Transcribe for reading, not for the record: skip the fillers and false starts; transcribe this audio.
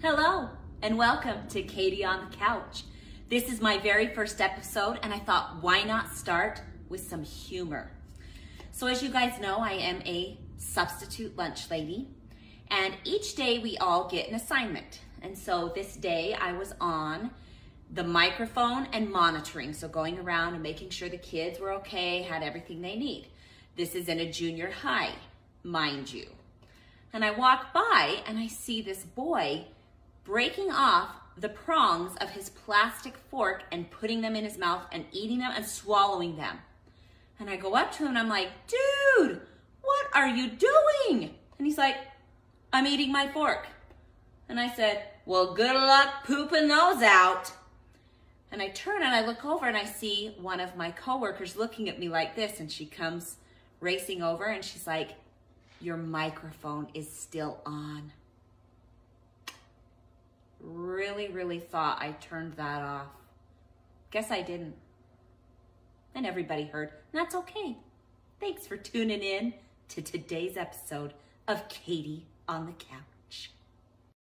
Hello, and welcome to Katie on the Couch. This is my very first episode, and I thought, why not start with some humor? So as you guys know, I am a substitute lunch lady, and each day we all get an assignment. And so this day I was on the microphone and monitoring, so going around and making sure the kids were okay, had everything they need. This is in a junior high, mind you. And I walk by and I see this boy breaking off the prongs of his plastic fork and putting them in his mouth and eating them and swallowing them. And I go up to him and I'm like, dude, what are you doing? And he's like, I'm eating my fork. And I said, well, good luck pooping those out. And I turn and I look over and I see one of my coworkers looking at me like this, and she comes racing over and she's like, your microphone is still on. Really thought I turned that off. Guess I didn't. And everybody heard, and that's okay. Thanks for tuning in to today's episode of Katie on the Couch.